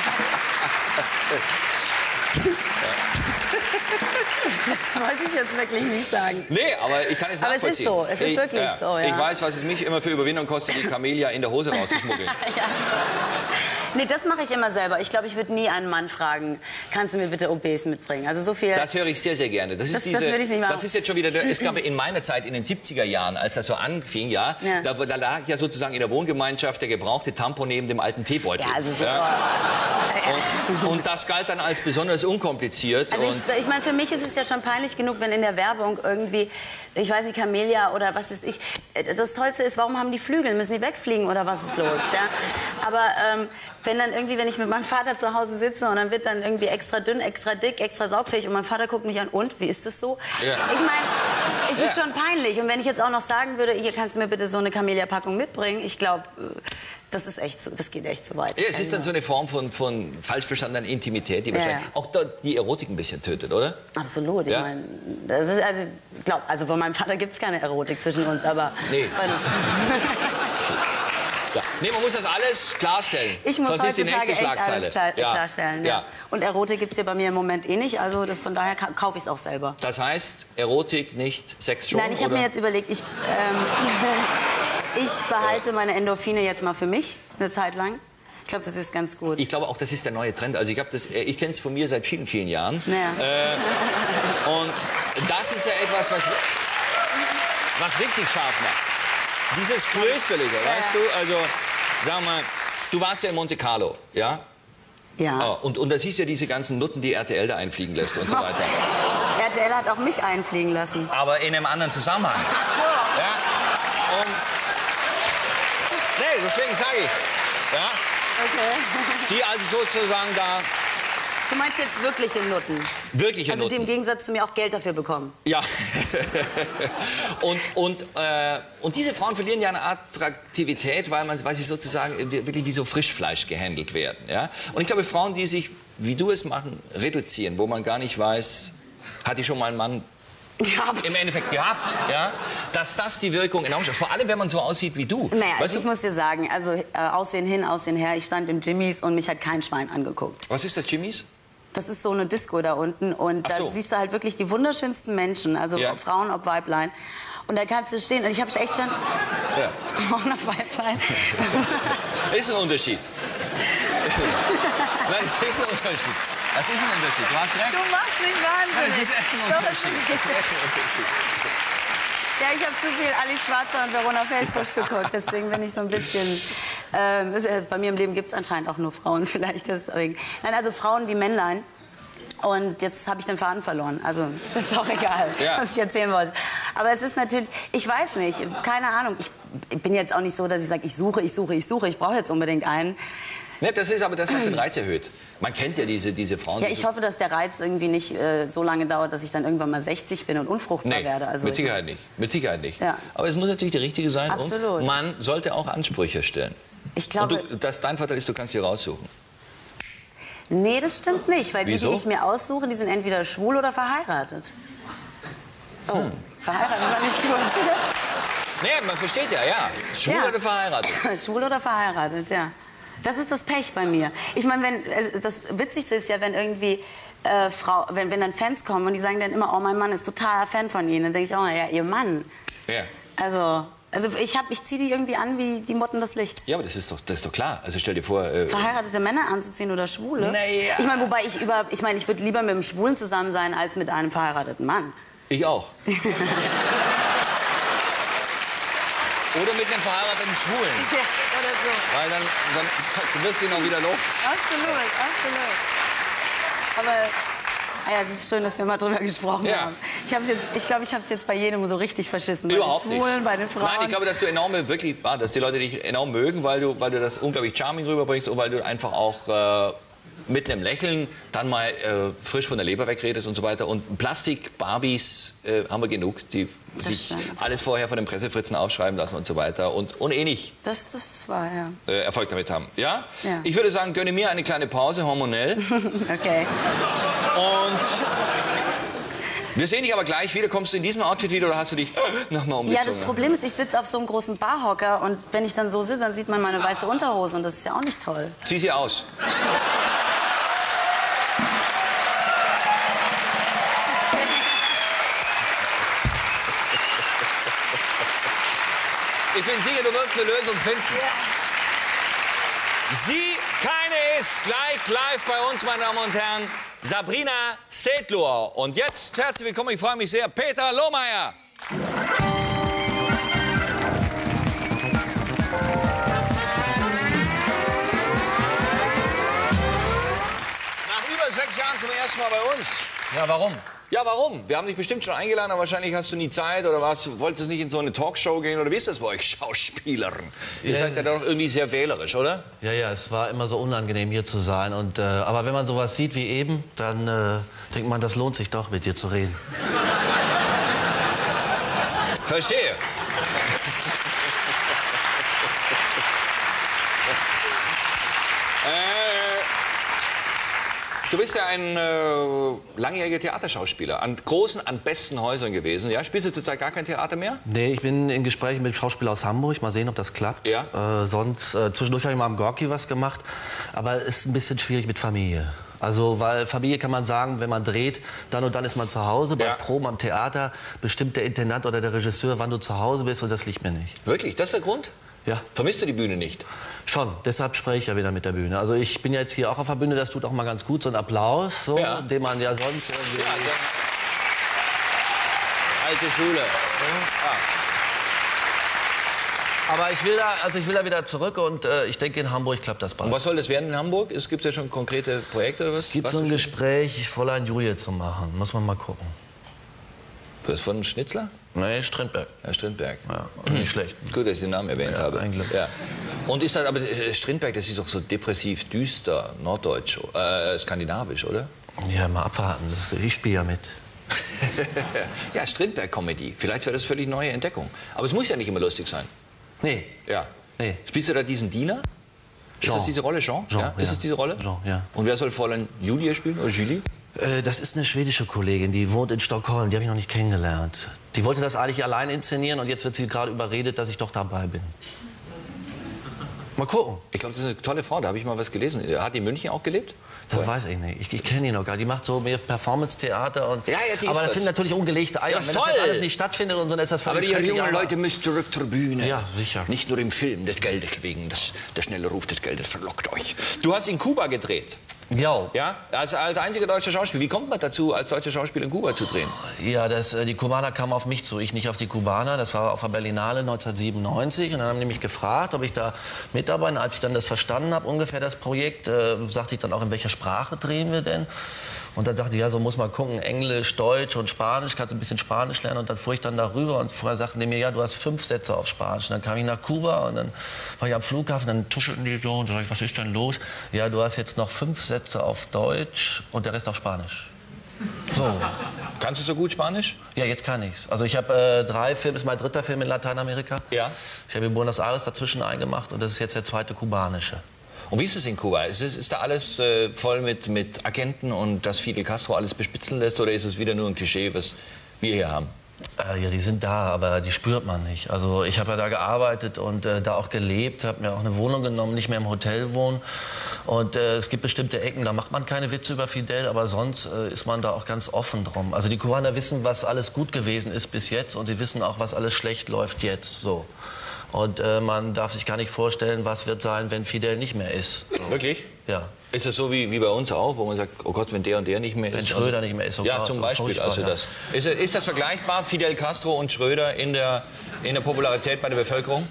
Das wollte ich jetzt wirklich nicht sagen. Nee, aber ich kann es nachvollziehen. Aber es ist so, es ist wirklich so, ja. Ich weiß, was es mich immer für Überwindung kostet, die Camellia in der Hose rauszuschmuggeln. Ja. Nee, das mache ich immer selber. Ich glaube, ich würde nie einen Mann fragen, kannst du mir bitte OBs mitbringen? Also so viel... Das höre ich sehr, sehr gerne. Das würde ich nicht machen. Das ist jetzt schon wieder... Es gab in meiner Zeit, in den 70er Jahren, als das so anfing, da lag ja sozusagen in der Wohngemeinschaft der gebrauchte Tampon neben dem alten Teebeutel. Ja, also so. Und das galt dann als besonders unkompliziert. Also ich meine, für mich ist es ja schon peinlich genug, wenn in der Werbung irgendwie, ich weiß nicht, Camellia oder was ist ich. Das Tollste ist, warum haben die Flügel? Müssen die wegfliegen oder was ist los? Ja? Aber wenn dann irgendwie, wenn ich mit meinem Vater zu Hause sitze und dann wird dann irgendwie extra dünn, extra dick, extra saugfähig und mein Vater guckt mich an, und, wie ist das so? Ja. Ich meine, es ist schon peinlich. Und wenn ich jetzt auch noch sagen würde, hier kannst du mir bitte so eine Camellia-Packung mitbringen, ich glaube, das ist echt so, das geht echt zu weit. Ja, es ist dann so eine Form von falsch verstandener Intimität, die wahrscheinlich auch die Erotik ein bisschen tötet, oder? Absolut. Ich meine, das ist, also von meinem Vater gibt es keine Erotik zwischen uns, aber... Nee. Ja. Nee, man muss das alles klarstellen. Ich muss sonst ist die nächste Schlagzeile. Klarstellen. Ja. Und Erotik gibt es ja bei mir im Moment eh nicht, also von daher kaufe ich es auch selber. Das heißt, Erotik nicht, Sex schon? Nein, ich habe mir jetzt überlegt, ich behalte meine Endorphine jetzt mal für mich, eine Zeit lang. Ich glaube, das ist ganz gut. Ich glaube auch, das ist der neue Trend. Also ich kenne es von mir seit vielen, vielen Jahren. Ja. Und das ist ja etwas, was richtig scharf macht. Dieses Klösterliche, weißt du? Also, sag mal, du warst ja in Monte Carlo, ja? Ja. Oh, und da siehst du ja diese ganzen Nutten, die RTL da einfliegen lässt und so weiter. RTL hat auch mich einfliegen lassen. Aber in einem anderen Zusammenhang. Ja? Und nee, deswegen sage ich. Ja? Okay. Die also sozusagen da... Du meinst jetzt wirkliche Nutten? Wirkliche Nutten. Also im Gegensatz zu mir auch Geld dafür bekommen. Ja. und diese Frauen verlieren ja eine Attraktivität, weil sie sozusagen wirklich wie so Frischfleisch gehandelt werden. Ja? Und ich glaube, Frauen, die sich, wie du es machen, reduzieren, wo man gar nicht weiß, hat die schon mal einen Mann im Endeffekt gehabt, ja, dass das die Wirkung enorm ist. Vor allem, wenn man so aussieht wie du. Naja, weißt ich muss dir sagen, also Aussehen hin, Aussehen her, ich stand im Jimmys und mich hat kein Schwein angeguckt. Was ist das, Jimmys? Das ist so eine Disco da unten und Ach so. da siehst du halt wirklich die wunderschönsten Menschen, also Ja. ob Frauen, ob Weiblein. Und da kannst du stehen und ich habe echt schon... Ja. Frauen, ob Weiblein. Ist ein Unterschied. Nein, es ist ein Unterschied. Das ist ein Unterschied. Du hast recht. Du machst mich Nein, wahnsinnig. es ist echt ein Doch, Unterschied. es ist Es ist echt ein Unterschied. Ja, ich habe zu viel Alice Schwarzer und Verona Feldbusch geguckt, deswegen bin ich so ein bisschen... bei mir im Leben gibt es anscheinend auch nur Frauen, vielleicht deswegen. Nein, also Frauen wie Männlein. Und jetzt habe ich den Faden verloren. Also ist jetzt auch egal, Ja. was ich erzählen wollte. Aber es ist natürlich, ich weiß nicht, keine Ahnung. Ich bin jetzt auch nicht so, dass ich sage, ich suche. Ich brauche jetzt unbedingt einen. Ne, das ist aber das, was den Reiz erhöht. Man kennt ja diese Frauen. Ja, die ich so- hoffe, dass der Reiz irgendwie nicht so lange dauert, dass ich dann irgendwann mal 60 bin und unfruchtbar Nee, werde. Also mit Sicherheit nicht. Mit Sicherheit nicht. Ja. Aber es muss natürlich die richtige sein. Absolut. Und man sollte auch Ansprüche stellen. Ich glaube, Und dein Vorteil ist, du kannst sie raussuchen. nee, das stimmt nicht, weil Wieso? die ich mir aussuche, die sind entweder schwul oder verheiratet. Oh, verheiratet war nicht gut. Nee, man versteht ja, ja. Schwul Ja. oder verheiratet. Schwul oder verheiratet, ja. Das ist das Pech bei mir. Ich meine, das Witzigste ist ja, wenn irgendwie wenn dann Fans kommen und die sagen dann immer, oh, mein Mann ist totaler Fan von Ihnen. Dann denke ich, oh ja, Ihr Mann. Ja. Also ich ziehe die irgendwie an wie die Motten das Licht. Ja, aber das ist doch klar. Also stell dir vor... Verheiratete Männer anzuziehen oder Schwule? Naja. Ich meine, wobei ich würde lieber mit einem Schwulen zusammen sein als mit einem verheirateten Mann. ich auch. Oder mit einem verheirateten Schwulen. Ja, oder so. Weil dann du wirst du ihn auch wieder los. Absolut, absolut. Aber ja, es ist schön, dass wir mal drüber gesprochen Ja. haben. Ich glaube, ich habe es jetzt bei jedem so richtig verschissen. Überhaupt bei den Schwulen, nicht. bei den Frauen. Nein, ich glaube, dass du dass die Leute dich enorm mögen, weil du das unglaublich charming rüberbringst und weil du einfach auch mit einem Lächeln dann mal frisch von der Leber wegredest und so weiter. Und Plastik-Barbies haben wir genug, die sich stimmt. alles vorher von den Pressefritzen aufschreiben lassen und so weiter und eh nicht Das war, ja. Erfolg damit haben. Ja? Ja. Ich würde sagen, gönne mir eine kleine Pause, hormonell. Okay. Und wir sehen dich aber gleich wieder. Kommst du in diesem Outfit wieder oder hast du dich nochmal Ja, umgezogen? das Problem ist, ich sitze auf so einem großen Barhocker und wenn ich dann so sitze, dann sieht man meine weiße Unterhose und das ist ja auch nicht toll. Zieh sie aus. Ich bin sicher, du wirst eine Lösung finden. Sie, keine ist, gleich live bei uns, meine Damen und Herren, Sabrina Sedlor. Und jetzt herzlich willkommen, ich freue mich sehr, Peter Lohmeier. Nach über 6 Jahren zum ersten Mal bei uns. Ja, warum? Ja, warum? Wir haben dich bestimmt schon eingeladen, aber wahrscheinlich hast du nie Zeit oder wolltest nicht in so eine Talkshow gehen oder wie ist das bei euch Schauspielern? Ihr seid ja doch irgendwie sehr wählerisch, oder? Ja, ja, es war immer so unangenehm, hier zu sein. Und, aber wenn man sowas sieht wie eben, dann denkt man, das lohnt sich doch, mit dir zu reden. Verstehe. Du bist ja ein langjähriger Theaterschauspieler, an großen, an besten Häusern gewesen. Ja? Spielst du zurzeit gar kein Theater mehr? Nee, ich bin in Gesprächen mit Schauspielern aus Hamburg. Mal sehen, ob das klappt. Ja. Zwischendurch habe ich mal am Gorki was gemacht. Aber es ist ein bisschen schwierig mit Familie. Also, weil Familie kann man sagen, wenn man dreht, dann und dann ist man zu Hause. Bei Ja. Proben am Theater bestimmt der Intendant oder der Regisseur, wann du zu Hause bist. Und das liegt mir nicht. Wirklich? Das ist der Grund? Ja. Vermisst du die Bühne nicht? Schon, deshalb spreche ich ja wieder mit der Bühne. Also ich bin ja jetzt hier auch auf der Bühne, das tut auch mal ganz gut, so ein Applaus, so, Ja. den man ja sonst irgendwie... Alte Schule. Aber ich will da wieder zurück und ich denke, in Hamburg klappt das bald. Und was soll das werden in Hamburg? Gibt es ja schon konkrete Projekte oder was? Es gibt Was so ein du schon- Gespräch, Fräulein Julie zu machen, muss man mal gucken. Das ist von Schnitzler? Nee, Strindberg. Herr Strindberg. Ja, nicht schlecht. Gut, dass ich den Namen erwähnt habe. ein Glück. Ja. Und ist das, aber Strindberg, das ist doch so depressiv, düster, norddeutsch, skandinavisch, oder? Ja, mal abwarten, ich spiele ja mit. Ja, Strindberg-Comedy. Vielleicht wäre das völlig neue Entdeckung. Aber es muss ja nicht immer lustig sein. Nee, Ja. nee. Spielst du da diesen Diener? Ist Jean. das diese Rolle, Jean? Jean, ja? Ist ja. es diese Rolle? Jean, ja. Und wer soll Fräulein Julie spielen oder Julie? Das ist eine schwedische Kollegin, die wohnt in Stockholm, die habe ich noch nicht kennengelernt. Die wollte das eigentlich allein inszenieren und jetzt wird sie gerade überredet, dass ich doch dabei bin. Mal gucken. Ich glaube, das ist eine tolle Frau, da habe ich mal was gelesen. Hat die in München auch gelebt? Das weiß ich nicht. Ich kenne die noch gar nicht. Die macht so mehr Performance-Theater und. Ja, die ist aber das das. sind natürlich ungelegte Eier. Ja, Wenn toll. das jetzt alles nicht stattfindet und so, dann ist das völlig Aber die schrecklich, jungen aber- Leute müssen zurück zur Bühne. Ja, sicher. Nicht nur im Film, des Geldes wegen. Der schnelle Ruf des Geldes verlockt euch. Du hast in Kuba gedreht. Ja. Ja? Als einziger deutscher Schauspieler. Wie kommt man dazu, als deutscher Schauspieler in Kuba zu drehen? Ja, die Kubaner kamen auf mich zu, ich nicht auf die Kubaner. Das war auf der Berlinale 1997 und dann haben die mich gefragt, ob ich da mitarbeite. Und als ich dann das verstanden habe, ungefähr das Projekt, sagte ich dann auch, in welcher Sprache drehen wir denn? Und dann sagte ich, ja, so muss man gucken, Englisch, Deutsch und Spanisch, kannst ein bisschen Spanisch lernen. Und dann fuhr ich dann darüber und vorher sagten die mir, ja, du hast 5 Sätze auf Spanisch. Und dann kam ich nach Kuba und dann war ich am Flughafen, dann tuschelten die so und sag ich, was ist denn los? Ja, du hast jetzt noch 5 Sätze auf Deutsch und der Rest auf Spanisch. So. Kannst du so gut Spanisch? Ja, jetzt kann ich's. Also ich habe 3 Filme, das ist mein 3. Film in Lateinamerika. Ja. Ich habe in Buenos Aires dazwischen eingemacht und das ist jetzt der 2. kubanische. Und wie ist es in Kuba? Ist da alles voll mit Agenten und dass Fidel Castro alles bespitzeln lässt? Oder ist es wieder nur ein Klischee, was wir hier haben? Ja, die sind da, aber die spürt man nicht. Also ich habe ja da gearbeitet und da auch gelebt, habe mir auch eine Wohnung genommen, nicht mehr im Hotel wohnen. Und es gibt bestimmte Ecken, da macht man keine Witze über Fidel, aber sonst ist man da auch ganz offen drum. Also die Kubaner wissen, was alles gut gewesen ist bis jetzt und sie wissen auch, was alles schlecht läuft jetzt. So. Und man darf sich gar nicht vorstellen, was wird sein, wenn Fidel nicht mehr ist. So. Wirklich? Ja. Ist es so wie bei uns auch, wo man sagt, oh Gott, wenn der und der nicht mehr ist? Wenn Schröder nicht mehr ist. Ja, zum Beispiel. Also das. Ist das vergleichbar, Fidel Castro und Schröder in der Popularität bei der Bevölkerung?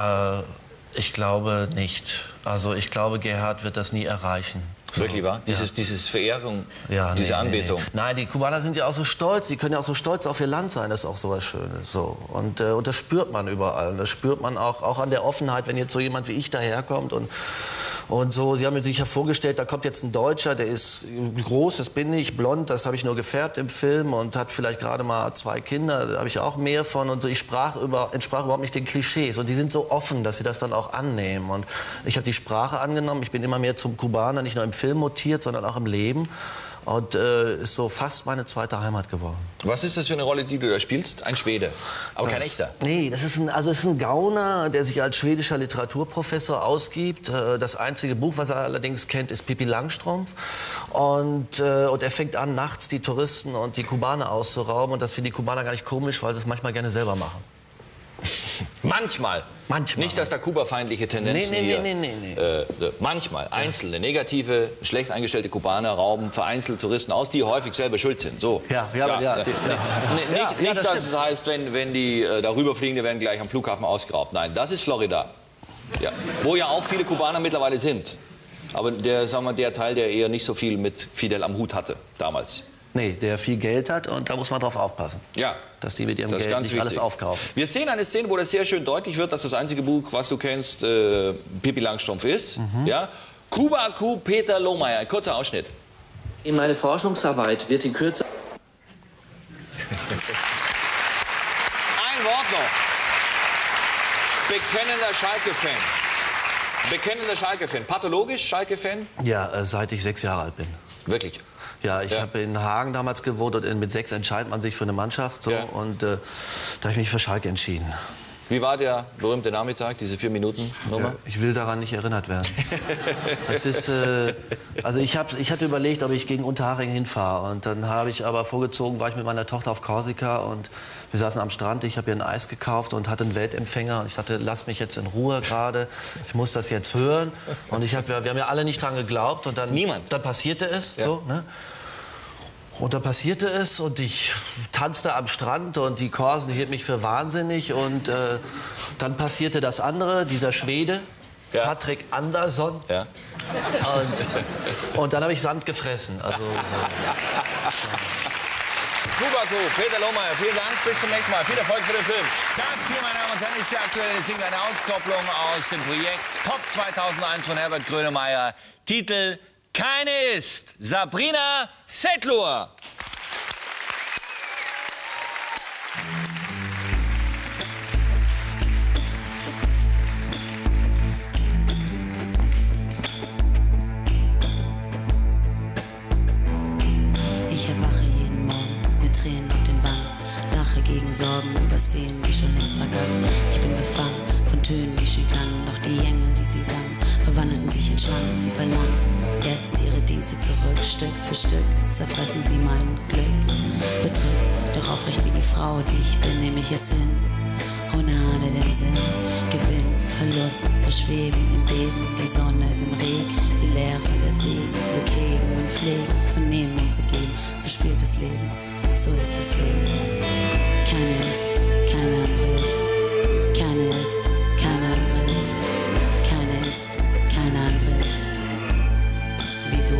Ich glaube nicht. Also ich glaube, Gerhard wird das nie erreichen. Wirklich wahr? Ja. Dieses Verehrung, Ja, diese Anbetung. Nee. Nein, die Kubaner sind ja auch so stolz. Die können ja auch so stolz auf ihr Land sein. Das ist auch so was Schönes. So. Und das spürt man überall. Und das spürt man auch an der Offenheit, wenn jetzt so jemand wie ich daherkommt. Und so, Sie haben sich ja vorgestellt, da kommt jetzt ein Deutscher, der ist groß, das bin ich, blond, das habe ich nur gefärbt im Film und hat vielleicht gerade mal 2 Kinder, da habe ich auch mehr von. Und so, ich entsprach überhaupt nicht den Klischees. Und die sind so offen, dass sie das dann auch annehmen. Und ich habe die Sprache angenommen. Ich bin immer mehr zum Kubaner, nicht nur im Film mutiert, sondern auch im Leben. Und ist so fast meine zweite Heimat geworden. Was ist das für eine Rolle, die du da spielst? Ein Schwede, aber kein echter. Nee, das ist ein Gauner, der sich als schwedischer Literaturprofessor ausgibt. Das einzige Buch, was er allerdings kennt, ist Pippi Langstrumpf. Und er fängt an, nachts die Touristen und die Kubaner auszurauben. Und das finden die Kubaner gar nicht komisch, weil sie es manchmal gerne selber machen. Manchmal. Nicht, dass da Kuba-feindliche Tendenzen hier... Nee. Manchmal. Einzelne, negative, schlecht eingestellte Kubaner rauben vereinzelt Touristen aus, die häufig selber schuld sind. So. Nicht, dass es heißt, wenn die darüber fliegen, die werden gleich am Flughafen ausgeraubt. Nein, das ist Florida. Ja. Wo ja auch viele Kubaner mittlerweile sind. Aber der Teil, der eher nicht so viel mit Fidel am Hut hatte damals. Nee, der viel Geld hat und da muss man drauf aufpassen. Ja. Dass die mit ihrem Das ist Geld ganz nicht alles wichtig. aufkaufen. Wir sehen eine Szene, wo das sehr schön deutlich wird, dass das einzige Buch, was du kennst, Pippi Langstrumpf ist. Ja? Kuba Kuh Peter Lohmeier. Ein kurzer Ausschnitt. In meiner Forschungsarbeit wird in Kürze... Ein Wort noch. Bekennender Schalke-Fan. Bekennender Schalke-Fan. Pathologisch Schalke-Fan? Ja, seit ich 6 Jahre alt bin. Wirklich? Ja, ich habe in Hagen damals gewohnt und mit 6 entscheidet man sich für eine Mannschaft. So, Ja. und da habe ich mich für Schalke entschieden. Wie war der berühmte Nachmittag, diese 4-Minuten-Nummer? Ja, ich will daran nicht erinnert werden. Es ist, also ich hatte überlegt, ob ich gegen Unterhaching hinfahre. Und dann habe ich aber vorgezogen, war ich mit meiner Tochter auf Korsika und wir saßen am Strand. Ich habe ihr ein Eis gekauft und hatte einen Weltempfänger. Und ich dachte, lass mich jetzt in Ruhe gerade. Ich muss das jetzt hören. Und wir haben ja alle nicht dran geglaubt. Und dann, Niemand. Dann passierte es. Ja. So, ne? Und da passierte es und ich tanzte am Strand und die Korsen hielt mich für wahnsinnig. Und dann passierte das andere, dieser Schwede, Ja. Patrick Andersson. Ja. Und dann habe ich Sand gefressen. Also, Kuba Kuh, Peter Lohmeier, vielen Dank. Bis zum nächsten Mal. Viel Erfolg für den Film. Das hier, meine Damen und Herren, ist die aktuelle Single, eine Auskopplung aus dem Projekt Top 2001 von Herbert Grönemeyer. Titel Keine ist. Sabrina Setlur. Tränen auf den Wangen. Lache gegen Sorgen über Szenen, die schon längst vergangen. Ich bin gefangen von Tönen, die schön klangen. Doch die Engel, die sie sangen, verwandelten sich in Schlangen. Sie verlangen jetzt ihre Dienste zurück. Stück für Stück zerfressen sie mein Glück. Bedrückt, doch aufrecht wie die Frau, die ich bin, nehme ich es hin. Ohne Ahne den Sinn, Gewinn, Verlust, Verschweben im Beben, die Sonne im Regen, die Leere, der Segen, Glück hegen und pflegen, zu nehmen und zu geben, so spielt das Leben, so ist das Leben. Keine ist, keine andere ist, keine ist, keine andere ist, keine ist, keine andere ist, wie du.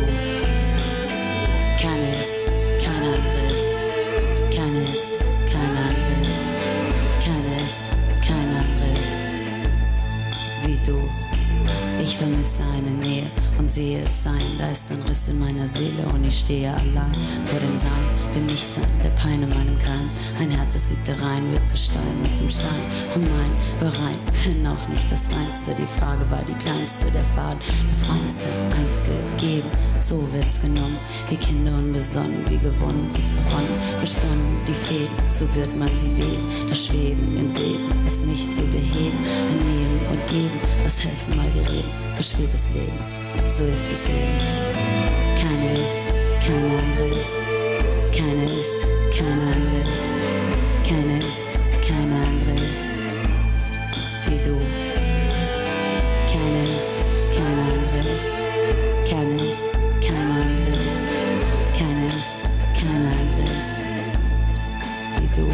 Keine ist, keine andere ist, keine ist, keine andere ist. Keine ist, keine andere ist, wie du. Ich vermisse eine Nähe und sehe es sein. Da ist ein Riss in meiner Seele und ich stehe allein vor dem Sein, dem Nichtsein, der Pein in meinem Keim. Ein Herz, das liegt rein, wird zu Stein, wird zum Schein. Und mein Berein, wenn auch nicht das Reinste. Die Frage war die kleinste, der Faden, der feinste, eins gegeben. So wird's genommen, wie Kinder unbesonnen, wie gewonnen, so zerronnen. Gesponnen die Fäden, so wird man sie weben. Das Schweben im Leben ist nicht zu beheben. Ein Nehmen und Geben, das helfen mal die Reden. So spielt das Leben, so ist das Leben. Keine ist, keine andere ist. Keine ist, keine andere ist. Keine ist, keine andere ist. Wie du. Keine ist, keine andere ist. Keine ist, keine andere ist. Keine ist, keine andere ist. Wie du.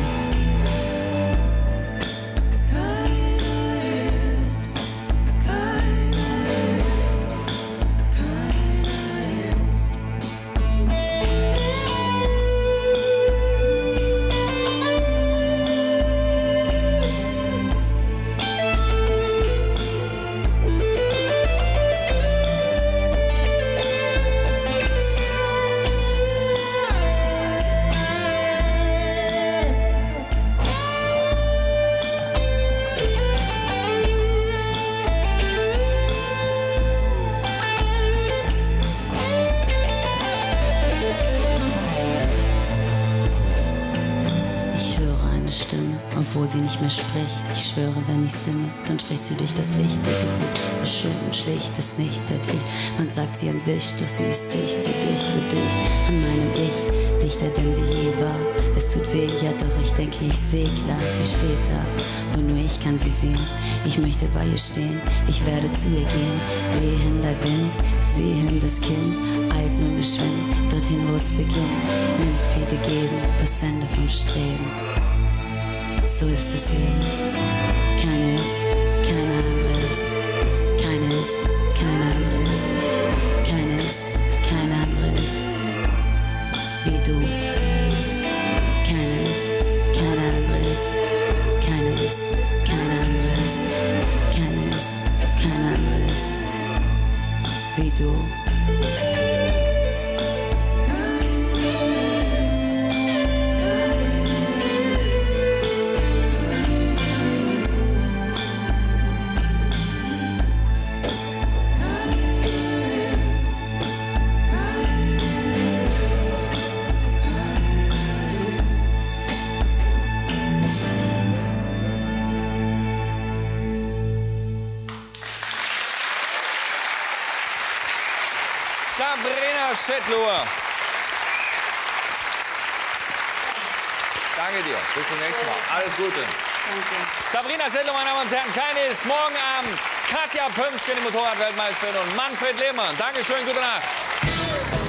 Obwohl sie nicht mehr spricht, ich schwöre, wenn ich stimme, dann spricht sie durch das Licht. Ihr Gesicht ist schön und schlicht, ist nicht der Pflicht. Man sagt, sie entwischt, doch sie ist dicht, so dicht an meinem Ich, dichter denn sie je war. Es tut weh, ja doch, ich denke, ich sehe klar, sie steht da und nur ich kann sie sehen. Ich möchte bei ihr stehen, ich werde zu ihr gehen. Wehen der Wind, sieh hin das Kind, eilt nun geschwind, dorthin, wo es beginnt. Nimmt viel gegeben, das Ende vom Streben. So ist es Leben. Keine ist, keine andere ist. Keine ist, keine andere ist. Keine ist, keine andere ist. Wie du. Keine ist, keine andere ist. Keine ist, keine andere ist. Keine ist, keine andere ist. Wie du. Sabrina Svetlower. Danke dir. Bis zum nächsten Mal. Alles Gute. Danke. Sabrina Svetlower, meine Damen und Herren. Keine ist morgen Abend. Katja Pömschen, die Motorradweltmeisterin, und Manfred Lehmann. Dankeschön, gute Nacht.